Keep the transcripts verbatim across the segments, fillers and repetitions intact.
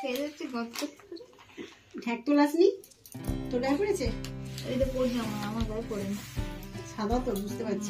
ঢ্যাক তোলাসনি? তোর গায়ে পড়েছে? এইটা পড়ছে আমার, আমার গায়ে পড়েনি। সাদা তো বুঝতে পারছি।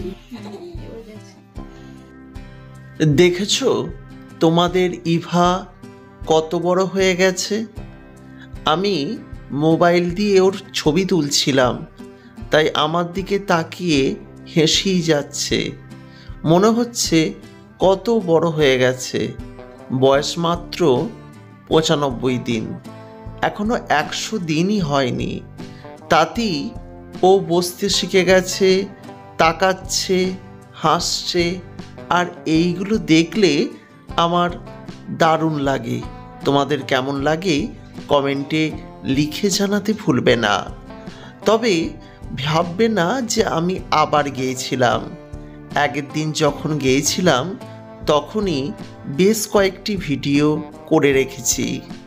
দেখেছো তোমাদের ইভা কত বড় হয়ে গেছে? আমি মোবাইল দিয়ে ওর ছবি তুলছিলাম, তাই আমার দিকে তাকিয়ে হেসেই যাচ্ছে। মনে হচ্ছে কত বড় হয়ে গেছে। বয়স মাত্র পঁচানব্বই দিন, এখনো একশো দিনই হয়নি। তাতেই ও বসতে শিখে গেছে, তাকাচ্ছে, হাসছে। আর এইগুলো দেখলে আমার দারুণ লাগে। তোমাদের কেমন লাগে কমেন্টে লিখে জানাতে ভুলবে না। তবে ভাববে না যে আমি আবার গিয়েছিলাম। আগের দিন যখন গিয়েছিলাম তখনই বেশ কয়েকটি ভিডিও করে রেখেছি।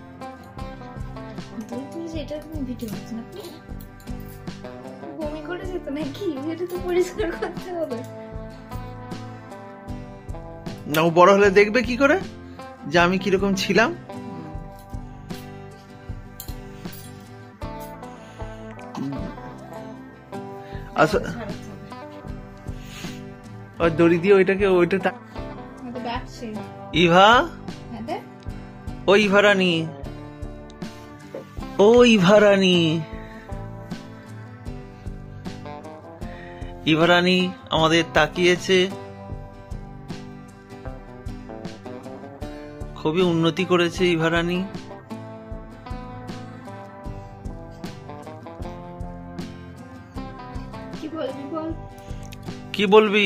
না, ও বড় হলে দেখবে কি করে যে আমি কিরকম ছিলাম। দড়ি দিয়ে ওইটাকে ওইটা ইভা, ও ইভা রানী, ও ইভা রানী, ইভা রানী আমাদের তাকিয়েছে। খুবই উন্নতি করেছে ইভা রানী। কি বলবি বল? কি বলবি?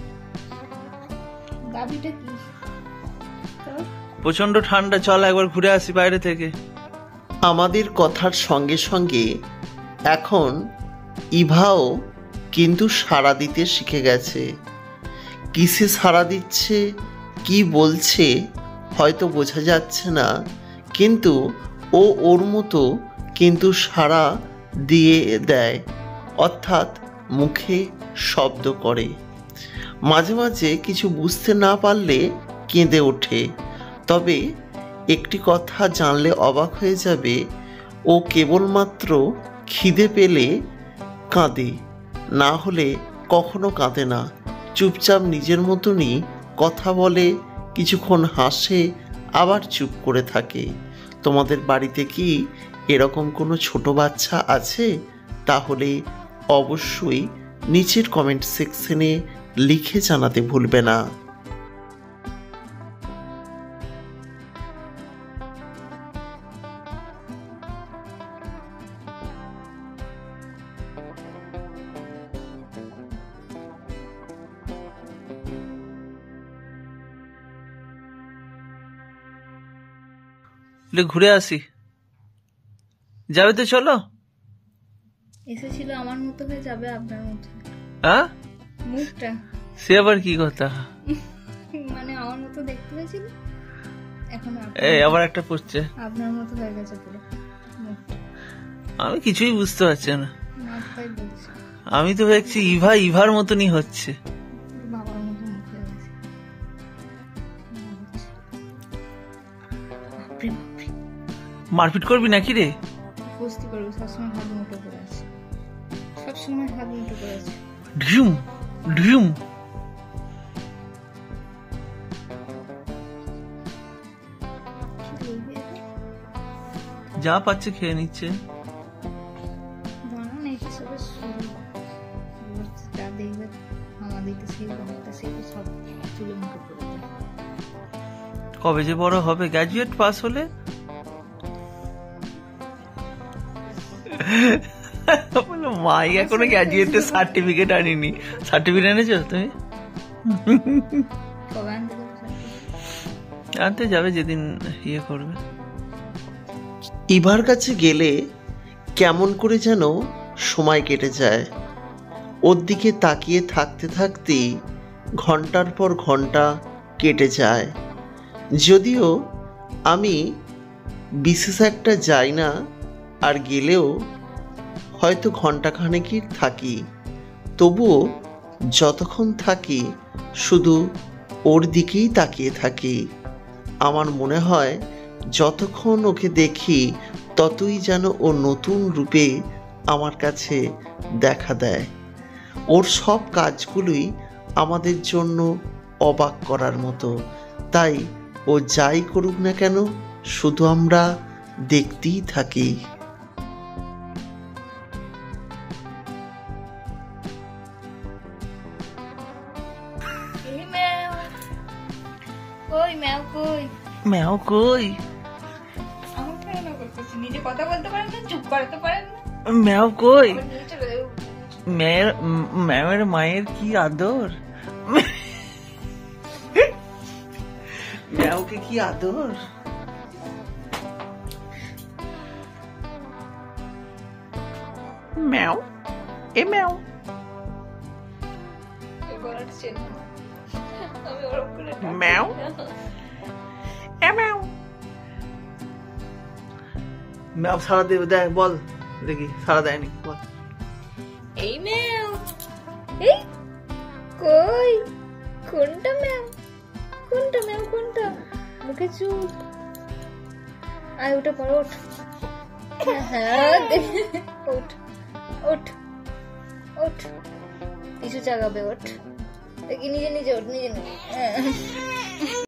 প্রচন্ড ঠান্ডা, চল একবার ঘুরে আসি বাইরে থেকে। আমাদের কথার সঙ্গে সঙ্গে এখন ইভাও কিন্তু সাড়া দিতে শিখে গেছে। কিসে সাড়া দিচ্ছে, কি বলছে হয়তো বোঝা যাচ্ছে না, কিন্তু ও ওর মতো কিন্তু সাড়া দিয়ে দেয়, অর্থাৎ মুখে শব্দ করে। মাঝে মাঝে কিছু বুঝতে না পারলে কেঁদে ওঠে। তবে একটি কথা জানলে অবাক হয়ে যাবে, ও কেবলমাত্র খিদে পেলে কাঁদে, না হলে কখনো কাঁদে না। চুপচাপ নিজের মতনই কথা বলে, কিছুক্ষণ হাসে, আবার চুপ করে থাকে। তোমাদের বাড়িতে কি এরকম কোনো ছোট বাচ্চা আছে? তাহলে অবশ্যই নিচের কমেন্ট সেকশনে লিখে জানাতে ভুলবে না। ঘুরে আসি, যাবে তো? চলো। এসেছিল আমার মতো হয়ে যাবে আপনার মতো। হ্যাঁ, মুখটা সে আবার কি কথা? মানে আমার মতো দেখতে হয়েছিল, এখন এই আবার একটা পড়ছে আপনার মতো হয়ে গেছে পুরো। আমি কিছুই বুঝতে পারছি না। আমি তো দেখছি ইভা ইভার মতনই হচ্ছে। বাবার মতো মুখ হয়ে গেছে। মারপিট করবি নাকি রে? কুস্তি করবো, সবসময় হাত মুঠো করে আছে, সবসময় হাত মুঠো করে আছে। ঢিউম ঢিউম। যা পাচ্ছে খেয়ে নিচ্ছে। কবে যে বড় হবে, গ্রাজুয়েট পাস হলে? মাই এখনো গ্রাজুয়েটের সার্টিফিকেট আনিনি। সার্টিফিকেট এনেছো তুমি? আনতে যাবে যেদিন ইয়ে করবে। ইভার কাছে গেলে কেমন করে যেন সময় কেটে যায়। ওর দিকে তাকিয়ে থাকতে থাকতেই ঘন্টার পর ঘন্টা কেটে যায়। যদিও আমি বিশেষ একটা যাই না, আর গেলেও হয়তো ঘন্টাখানেকই থাকি, তবুও যতক্ষণ থাকি শুধু ওর দিকেই তাকিয়ে থাকি। আমার মনে হয় যতক্ষণ ওকে দেখি ততই যেন ও নতুন রূপে আমার কাছে দেখা দেয়। ওর সব কাজগুলোই আমাদের জন্য অবাক করার মতো। তাই ও যাই করুক না কেন শুধু আমরা দেখতেই থাকি। এই ম্যাও কই ম্যাও কই ম্যাও কই? আমার কেন করতেছি? নিজে কথা বলতে পারেন না, চুপ করতে পারেন না, ম্যাও কই? আবার নিয়ে চলে যাও। ম্যায়ের ম্যামের মায়ের কি আদর! ম্যাওকে কি আদর! ম্যাও এ ম্যাও। এই গলাটা চেনো? আমি ওরকম করে ডাকি ম্যাও। না। এ ম্যাও। ম্যাও সারা দেবে, দেখ বল দেখি সারা দেয়নি, বল। এই ম্যাও, এই কই, কোনটা ম্যাও, কোনটা ম্যাও, কোনটা? মুখে চুল। আয় উঠে পড়, ওঠ। হ্যাঁ দে- ওঠ ওঠ ওঠ, কিছু জাগাবে, ওঠ দেখি, নিজে নিজে ওঠ, নিজে নিজে। হ্যাঁ।